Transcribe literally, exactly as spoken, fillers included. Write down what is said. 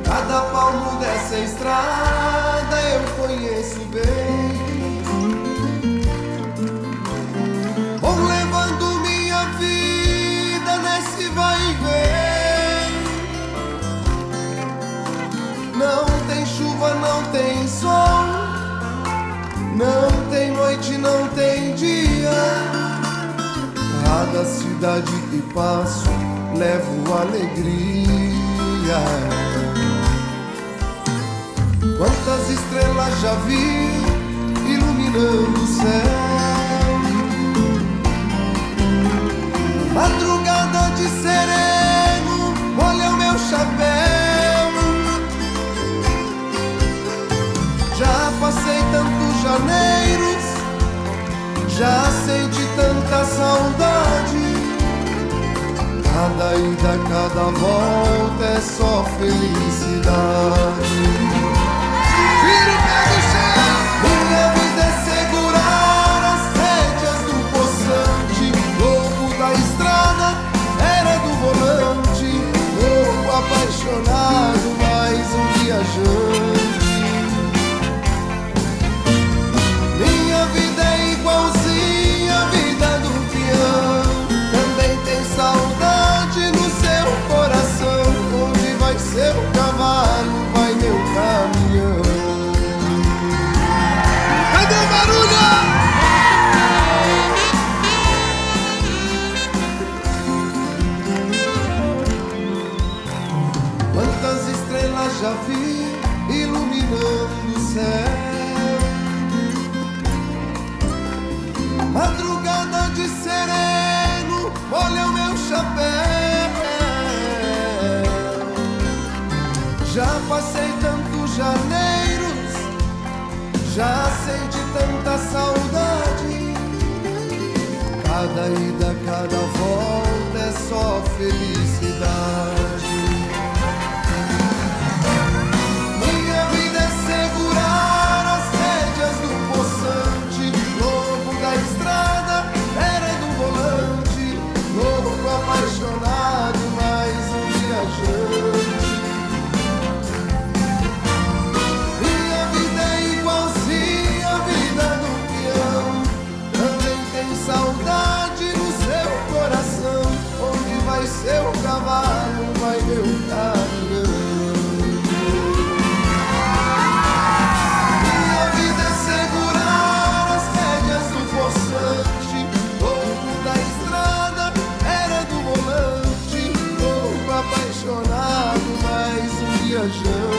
Cada palmo dessa estrada eu conheço bem. Vou levando minha vida nesse vai e vem. Não tem chuva, não tem sol, não tem noite, não tem dia. Cada cidade que passo levo alegria. Quantas estrelas já vi iluminando o céu. Madrugada de sereno, olha o meu chapéu. Já passei tantos janeiros, já senti tanta saudade. Cada ida, cada volta é só felicidade. Vira o pé do chão. Minha vida é segurar as rédeas do poçante. Louco da estrada, era do volante. Louco apaixonado, mais um viajante. Minha vida é igualzinha à vida do peão. Também tem saudade no seu coração. Onde vai seu cavalo, vai meu caminhão. Cadê o barulho? Quantas estrelas já vi iluminando o céu. Madrugada de sereno, olha o meu chapéu. Já passei tantos janeiros, já senti tanta saudade. Cada ida, cada volta é só felicidade. Minha vida é segurar as rédeas do poçante. Lobo da estrada, era do volante. Louco apaixonado, mais um viajante. Minha vida é igualzinha à vida do peão. Também tem saudade no seu coração. Onde vai seu cavalo, vai meu caminhão. Minha vida é segurar as rédeas do poçante. Louco da estrada, era do volante. Louco apaixonado, mais um viajante.